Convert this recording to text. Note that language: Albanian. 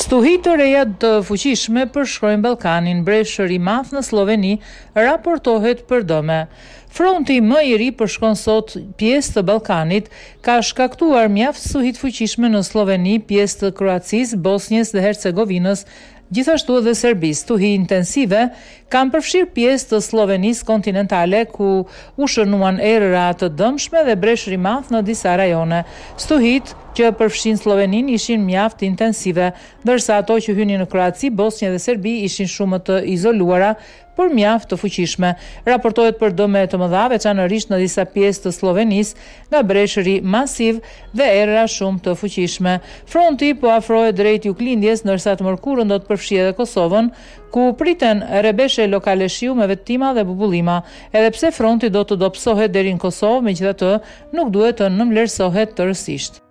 Stuhi të reja të fuqishme përshkrojnë Ballkanin. Breshër i madh në Sloveni raportohet për dëme. Fronti më i ri përshkon sot pjesë të Ballkanit, ka shkaktuar mjaft stuhi të fuqishme në Sloveni, pjesë të Kroacisë, Bosnjës dhe Hercegovinës, gjithashtu edhe Serbisë. Stuhi intensive kanë përfshirë pjesë të Slovenisë kontinentale, ku u shënuan erëra të dëmshme dhe breshër i madh në disa rajone. Stuhit që përfshin Sloveninë ishin mjaft intensive, ndërsa ato që hynin në Kroaci, Bosnjë dhe Serbi ishin shumë të izoluara, por mjaft të fuqishme. Raportohet për dëme të mëdha, veçanërisht në disa pjesë të Slovenisë, nga breshëri masiv dhe erëra shumë të fuqishme. Fronti po afrohet drejt juglindjes, ndërsa të mërkurën do të përfshijë edhe Kosovën, ku priten rebeshe lokale shiu me vetima dhe bubullima. Edhe pse fronti do të dobësohet deri në Kosovë, megjithatë nuk duhet të nënvlerësohet tërësisht.